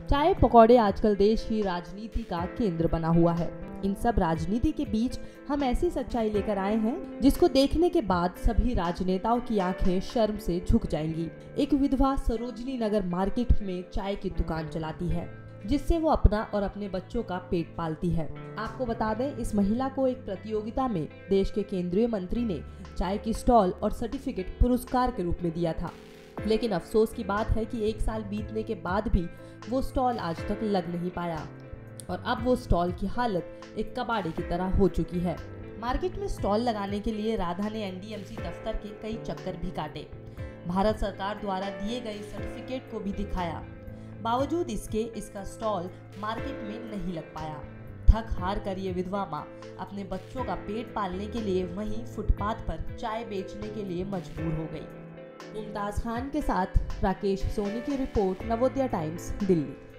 चाय पकौड़े आजकल देश की राजनीति का केंद्र बना हुआ है। इन सब राजनीति के बीच हम ऐसी सच्चाई लेकर आए हैं जिसको देखने के बाद सभी राजनेताओं की आंखें शर्म से झुक जाएंगी। एक विधवा सरोजनी नगर मार्केट में चाय की दुकान चलाती है, जिससे वो अपना और अपने बच्चों का पेट पालती है। आपको बता दें, इस महिला को एक प्रतियोगिता में देश के केंद्रीय मंत्री ने चाय की स्टॉल और सर्टिफिकेट पुरस्कार के रूप में दिया था। लेकिन अफसोस की बात है कि 1 साल बीतने के बाद भी वो स्टॉल आज तक लग नहीं पाया और अब वो स्टॉल की हालत एक कबाड़े की तरह हो चुकी है। मार्केट में स्टॉल लगाने के लिए राधा ने एनडीएमसी दफ्तर के कई चक्कर भी काटे, भारत सरकार द्वारा दिए गए सर्टिफिकेट को भी दिखाया। बावजूद इसके इसका स्टॉल मार्केट में नहीं लग पाया। थक हार कर ये विधवा माँ अपने बच्चों का पेट पालने के लिए वहीं फुटपाथ पर चाय बेचने के लिए मजबूर हो गई। मुमताज खान के साथ राकेश सोनी की रिपोर्ट, नवोदय टाइम्स, दिल्ली।